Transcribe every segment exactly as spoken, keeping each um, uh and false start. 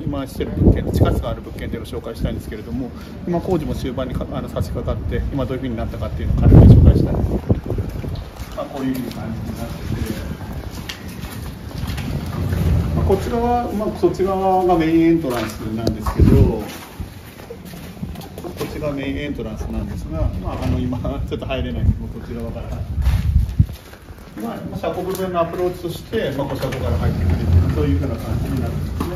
今している物件、地下室がある物件というのを紹介したいんですけれども、今工事も終盤にかあの差し掛かって、今どういうふうになったかっていうのを軽く紹介したいんですけど、まあ、こういうふうな感じになってて、まあ、こっち側、まあ、そっち側がメインエントランスなんですけど、こっちがメインエントランスなんですが、まあ、あの今ちょっと入れないんですけど、こっち側から。まあ、車庫部分のアプローチとして、まあ、こう車庫から入ってくるという、そういうふうな感じになってますね。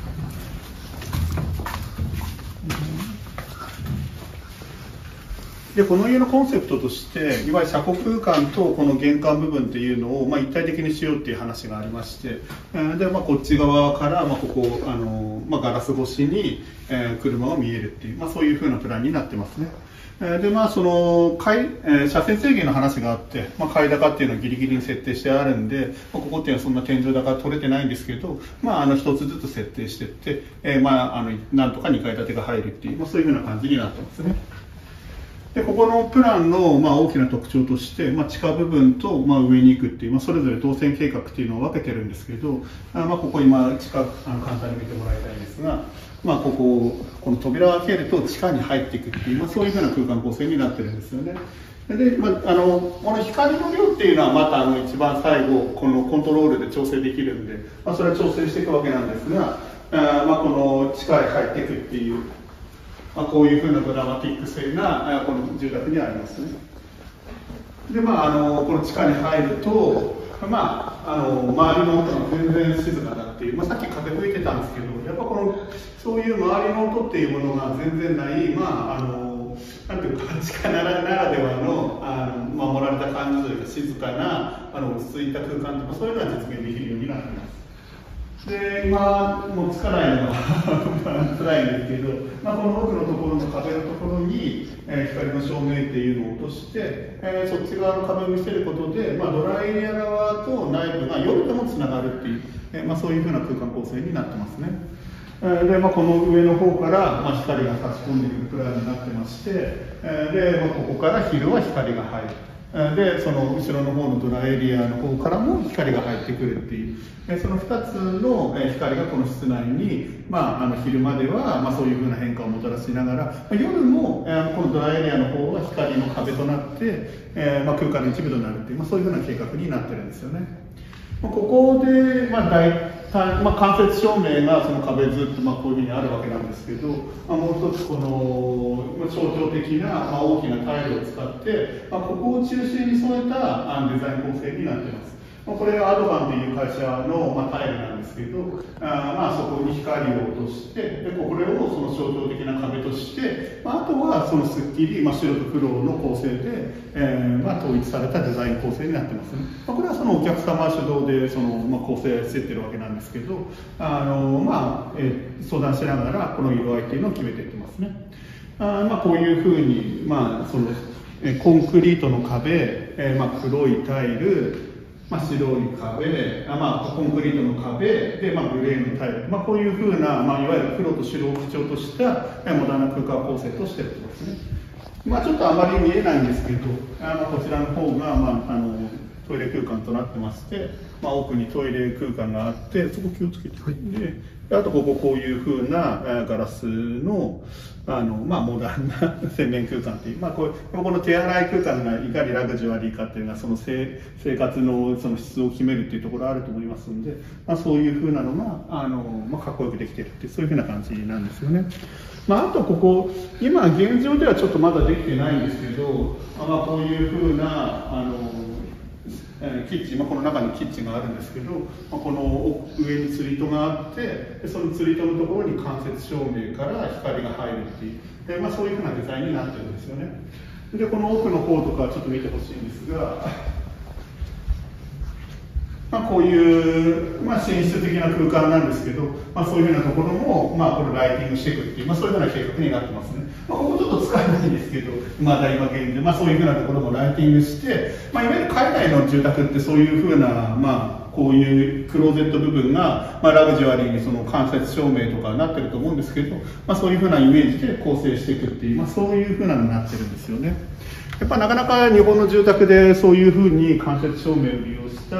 でこの家のコンセプトとして、いわゆる車庫空間とこの玄関部分っていうのを、まあ、一体的にしようっていう話がありまして、で、まあ、こっち側から、まあ、ここあの、まあ、ガラス越しに、えー、車が見えるっていう、まあ、そういうふうなプランになってますね。でまあ、その階車線制限の話があって、まあ、階高っていうのはギリギリに設定してあるんで、まあ、ここっていうのはそんな天井高取れてないんですけど、まあ、あの一つずつ設定していって、えーまあ、あのなんとかにかい建てが入るっていう、まあ、そういうふうな感じになってますね。でここのプランの、まあ、大きな特徴として、まあ、地下部分と、まあ、上に行くっていう、まあ、それぞれ動線計画っていうのを分けてるんですけど、あまあ、ここ今地下あの簡単に見てもらいたいんですが、まあ、こここの扉を開けると地下に入っていくっていう、まあ、そういうふうな空間構成になってるんですよね。で、まあ、あのこの光の量っていうのはまたあの一番最後このコントロールで調整できるんで、まあ、それは調整していくわけなんですが、あまあ、この地下へ入っていくっていう、まあ、こういうふうなドラマティック性がこの住宅にはありますね。で、まあ、あのこの地下に入ると、まあ、あの周りの音が全然静かだっていう、まあ、さっき風吹いてたんですけど、やっぱこのそういう周りの音っていうものが全然ない、まあ、あのなんていうか地下ならならではの、あの守られた感じというか静かなあの落ち着いた空間とかそういうのは実現できるようになっています。で今もうつかないのが辛いんですけど、まあ、この奥のところの壁のところに、えー、光の照明っていうのを落として、えー、そっち側の壁を見せることで、まあ、ドライエリア側と内部が夜ともつながるっていう、えーまあ、そういうふうな空間構成になってますね。で、まあ、この上の方から、まあ、光が差し込んでくるプランになってまして、で、まあ、ここから昼は光が入る。でその後ろの方のドライエリアの方からも光が入ってくるっていうそのふたつの光がこの室内に、まあ、あの昼間では、まあ、そういうふうな変化をもたらしながら夜もこのドライエリアの方は光の壁となって、えーまあ、空間の一部となるっていう、まあ、そういうふうな計画になってるんですよね。ここで、まあ、大体、まあ、間接照明がその壁ずっと、まあ、こういうふうにあるわけなんですけど、まあ、もう一つこの、まあ、象徴的な、まあ、大きなタイルを使って、まあ、ここを中心に添えたあデザイン構成になっています。まあ、これはアドバンという会社の、まあ、タイルなんですけど、あまあそこに光を落として、でこれをその象徴的な壁として、まあ、あとはそのすっきり、まあ、白と黒の構成で、えーまあ、統一されたデザイン構成になってますね。まあ、これはそのお客様主導でその、まあ、構成してってるわけなんですけど、あの、まあえー、相談しながらこの色合いっていうのを決めていってますね。あまあ、こういうふうに、まあ、そのコンクリートの壁、えーまあ、黒いタイル、まあ、白い壁、あまあ、コンクリートの壁で、まあ、グレーのタイル、まあ、こういうふうな、まあ、いわゆる黒と白を基調としたモダンな空間構成としていますね。まあ、ちょっとあまり見えないんですけど、あのこちらの方が、まあ、あのトイレ空間となってまして、まあ、奥にトイレ空間があって、そこ気をつけて、はい、であとこここういうふうなガラスのあの、まあ、モダンな洗面空間っていう、まあ、こうこの手洗い空間がいかにラグジュアリーかっていうのはその生活のその質を決めるっていうところあると思いますんで、まあ、そういうふうなのがあの、まあ、かっこよくできてるってそういうふうな感じなんですよね。まあ、あとここ今現状ではちょっとまだできてないんですけど、まあ、こういうふうなあのキッチン、まあ、この中にキッチンがあるんですけど、まあ、この上に釣り戸があってその釣り戸のところに間接照明から光が入るっていうで、まあ、そういうふうなデザインになってるんですよね。でこの奥の方とかちょっと見てほしいんですが、まあ、こういう、まあ、寝室的な空間なんですけど、まあ、そういうふうなところも、まあ、これライティングしていくっていう、まあ、そういうふうな計画になってますね。まあ、ここちょっと使えないんですけど、まだ今現在、まあ、そういうふうなところもライティングして、まあ、いわゆる海外の住宅ってそういうふうな、まあ、こういうクローゼット部分が、まあ、ラグジュアリーにその間接照明とかになってると思うんですけど、まあ、そういうふうなイメージで構成していくっていう、まあ、そういうふうなのになってるんですよね。やっぱなかなか日本の住宅でそういうふうに間接照明を利用した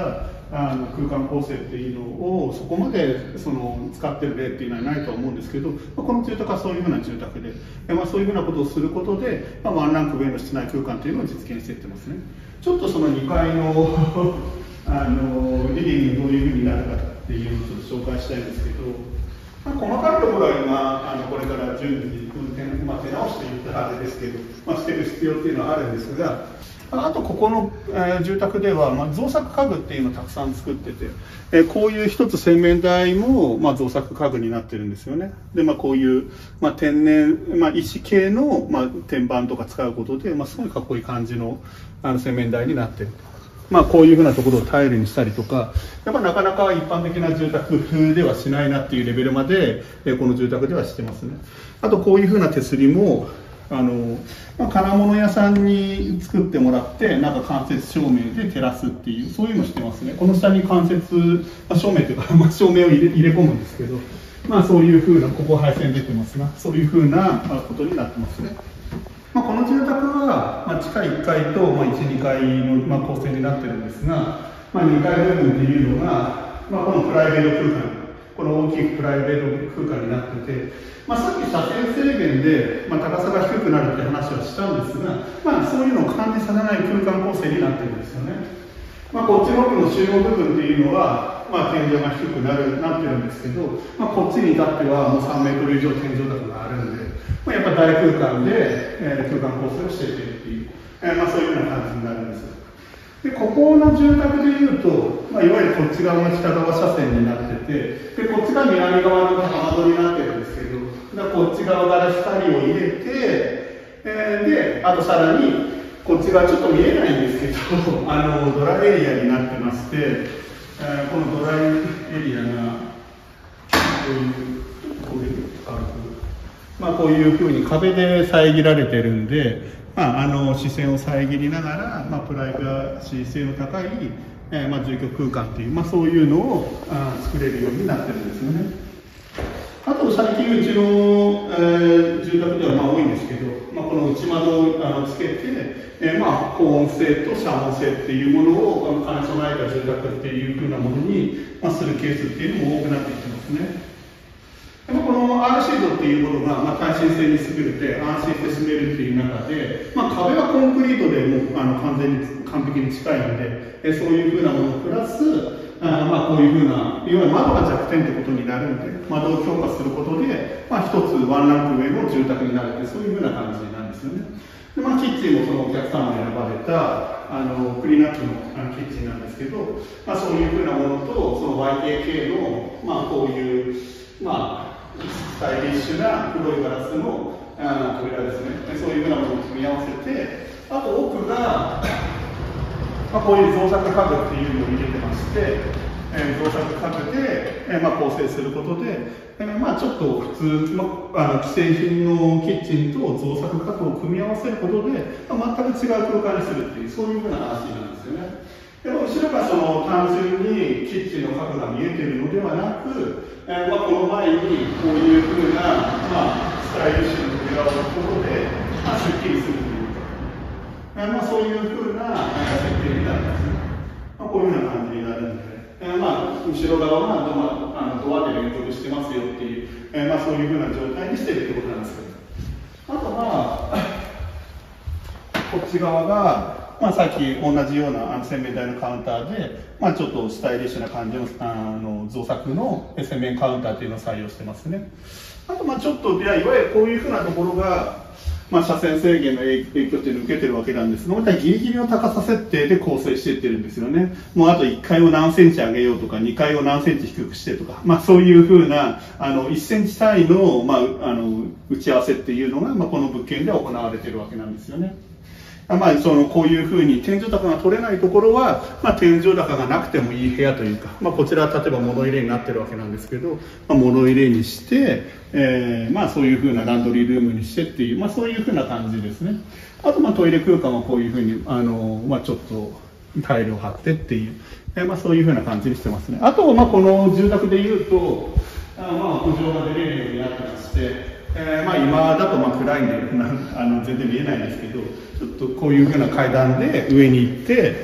あの空間構成っていうのをそこまでその使ってる例っていうのはないとは思うんですけど、まあ、この住宅はそういうふうな住宅で、まあ、そういうふうなことをすることで、まあ、ワンランク上の室内空間というのを実現していってますね。ちょっとそのにかいのあのリビングどういうふうになるかっていうのをちょっと紹介したいんですけど、まあ、細かいところは今あのこれから順次運転、まあ、手直していったあれですけど、まあ、していく必要っていうのはあるんですが、あとここの、えー、住宅では、まあ、造作家具っていうのをたくさん作ってて、えー、こういう一つ洗面台も、まあ、造作家具になってるんですよね。で、まあ、こういう、まあ、天然、まあ、石系の、まあ、天板とか使うことで、まあ、すごいかっこいい感じの、あの洗面台になってる。まあ、こういうふうなところをタイルにしたりとか、やっぱなかなか一般的な住宅風ではしないなっていうレベルまで、えー、この住宅ではしてますね。あとこういうふうな手すりも、あのまあ、金物屋さんに作ってもらってなんか間接照明で照らすっていうそういうのしてますね。この下に間接、まあ、照明というか、まあ、照明を入れ入れ込むんですけど、まあ、そういうふうなここ配線出てますがそういうふうなことになってますね。まあ、この住宅は、まあ、地下いっかいと、まあ、いち、にかいの、まあ、構成になってるんですが、まあ、にかい部分っていうのが、まあ、このプライベート空間、この大きいプライベート空間になってて、まあ、さっき車線制限で、まあ、高さが低くなるって話はしたんですが、まあ、そういうのを感じさせない空間構成になってるんですよね。まあ、こっちの奥の収納部分っていうのは、まあ、天井が低くなるなってるんですけど、まあ、こっちに至ってはもうさんメートル以上天井高があるんで、まあ、やっぱ大空間で、えー、空間構成をしているっていう、えーまあ、そういうような感じになるんです。で、ここの住宅でいうと、まあ、いわゆるこっち側が北側車線になってて、で、こっちが南側の浜戸になってるんですけど、だこっち側から光を入れて、えー、で、あとさらに、こっち側ちょっと見えないんですけど、あの、ドライエリアになってまして、えー、このドライエリアが、こういう、こういう軽く、まあ、こういうふうに壁で遮られてるんで、まあ、あの視線を遮りながら、まあ、プライバシー性の高い、えーまあ、住居空間っていう、まあ、そういうのをあ作れるようになってるんですよね。あと最近うちの、えー、住宅ではまあ多いんですけど、まあ、この内窓をあのつけて、えー、まあ高音性と遮音性っていうものを兼ね備えた住宅っていうふうなものに、まあ、するケースっていうのも多くなってきてますね。この アールシートっていうものが、まあ、耐震性に優れて安心して住めるっていう中で、まあ、壁はコンクリートでもうあの完全に完璧に近いので、えそういうふうなものプラス、あまあ、こういうふうな、いわゆる窓が弱点ってことになるので、窓を強化することで、まあ、一つワンランク上の住宅になるって、そういうふうな感じなんですよね。で、まあ、キッチンもそのお客様に選ばれたあのクリナップのあのキッチンなんですけど、まあ、そういうふうなものと、その ワイケーケー の、まあ、こういう、まあ、スタイリッシュな黒いガラスのあ扉ですね。そういうふうなものを組み合わせて、あと奥が、まあ、こういう造作家具っていうのを入れてまして、えー、造作家具で、えーまあ、構成することで、えーまあ、ちょっと普通、まあ、あの既製品のキッチンと造作家具を組み合わせることで、まあ、全く違う空間にするっていう、そういうふうな話なんですよね。でも後ろがその単純にキッチンの家具が見えているのではなく、えーまあ、この前にこういうふうな、まあ、スタイリッシュな扉を置くことで、まあ、すっきりするというか、えーまあ、そういうふうな設計になりますね。まあ、こういうふうな感じになるので、えーまあ、後ろ側がドア、あのドアで連続してますよっていう、えーまあ、そういうふうな状態にしているってことなんですけど、あとまあこっち側がまあ、さっき同じような洗面台のカウンターで、まあ、ちょっとスタイリッシュな感じのあの造作の洗面カウンターというのを採用してますね。あとまあちょっといわゆるこういうふうなところが、まあ、車線制限の影響っていうのを受けてるわけなんですが、またギリギリの高さ設定で構成していってるんですよね。もうあといっかいを何センチ上げようとかにかいを何センチ低くしてとか、まあ、そういうふうなあのいっセンチ単位の、まあ、あの打ち合わせっていうのが、まあ、この物件で行われているわけなんですよね。まあ、そのこういうふうに天井高が取れないところは、まあ、天井高がなくてもいい部屋というか、まあ、こちらは例えば物入れになってるわけなんですけど、まあ、物入れにして、えーまあ、そういうふうなランドリールームにしてっていう、まあ、そういうふうな感じですね。あとまあトイレ空間はこういうふうにあの、まあ、ちょっとタイルを張ってっていう、えーまあ、そういうふうな感じにしてますね。あとまあこの住宅でいうとあまあ屋上が出れるようになってまして、えー、まあ今だとまあ暗いんであの全然見えないんですけど、ちょっとこういうふうな階段で上に行って、え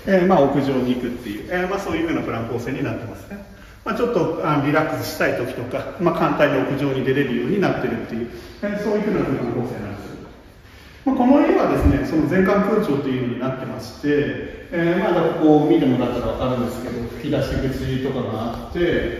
えーまあ、屋上に行くっていう、えーまあ、そういうふうなプラン構成になってますね。まあ、ちょっとあリラックスしたい時とか、まあ、簡単に屋上に出れるようになってるっていう、えー、そういうふうなプラン構成なんです。まあ、この家はですね、その全館空調というのになってまして、えー、まだここを見てもらったら分かるんですけど、吹き出し口とかがあって、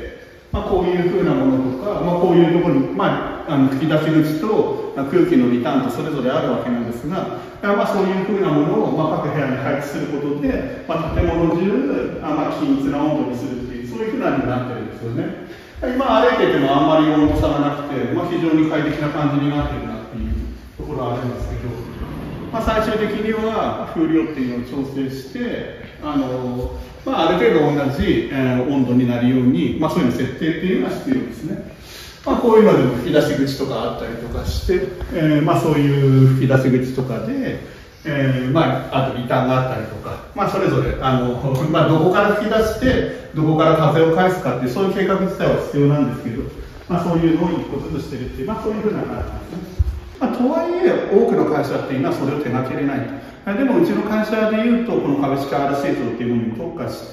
まあ、こういうふうなものとか、まあ、こういうところに、まあ、あの吹き出し口と空気のリターンとそれぞれあるわけなんですが、まあ、そういうふうなものを、まあ、各部屋に配置することで、まあ、建物中、あまあ、均一な温度にするっていう、そういうふうなになってるんですよね。今歩いていてもあんまり温度差がなくて、まあ、非常に快適な感じになってるなっていうところはあるんですけど、まあ、最終的には風量っていうのを調整して、あのまあ、ある程度同じ、えー、温度になるように、まあ、そういうの設定っていうのは必要ですね。まあ、こういうのでも吹き出し口とかあったりとかして、えーまあ、そういう吹き出し口とかで、えーまあ、あとリターンがあったりとか、まあ、それぞれあの、まあ、どこから吹き出してどこから風を返すかっていうそういう計画自体は必要なんですけど、まあ、そういうのを一個ずつしてるっていう、まあ、そういうふうな感じですね。まあ、とはいえ多くの会社っていうのはそれを手がけれないと。でもうちの会社でいうとこの株式 アールシー 層っていうものに特化して、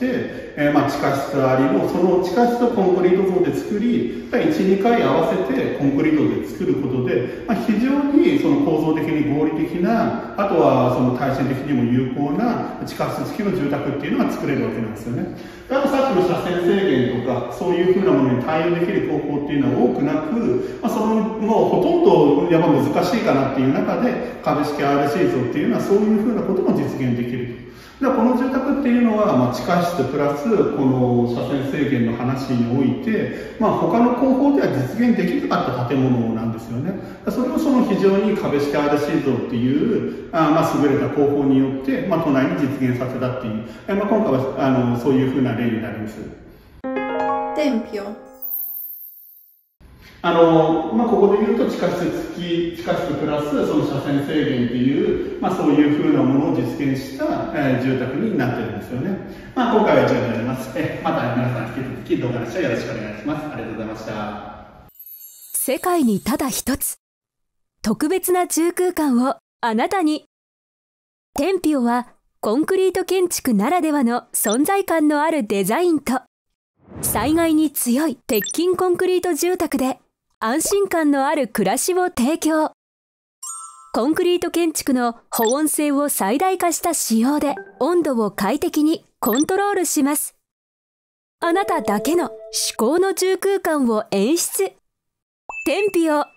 えー、まあ地下室ありのその地下室とコンクリート層で作り いち、にかい合わせてコンクリートで作ることで、まあ、非常にその構造的に合理的な、あとはその耐震的にも有効な地下室付きの住宅っていうのが作れるわけなんですよね。あとさっきの車線制限とかそういうふうなものに対応できる方法っていうのは多くなく、まあ、そのもうほとんどやっぱ難しいかなっていう中で株式 アールシー 層っていうのはそういうふうなことも実現できると。だからこの住宅っていうのは、まあ、地下室プラスこの車線制限の話において、まあ、他の工法では実現できなかった建物なんですよね。それをその非常に株式 アールシー 像っていうあ、まあ、優れた工法によって、まあ、都内に実現させたっていう、まあ、今回はあのそういうふうな例になります。 伝票あのまあ、ここで言うと地下室付き、地下室プラスその車線制限っていう、まあ、そういうふうなものを実現した、えー、住宅になってるんですよね。まあ、今回は以上になります。えまた皆さん引き続き動画の視聴よろしくお願いします。ありがとうございました。 世界にただ一つ、特別な住空間をあなたに。テンピオはコンクリート建築ならではの存在感のあるデザインと、災害に強い鉄筋コンクリート住宅で安心感のある暮らしを提供。コンクリート建築の保温性を最大化した仕様で温度を快適にコントロールします。あなただけの至高の住空間を演出。テンピオ。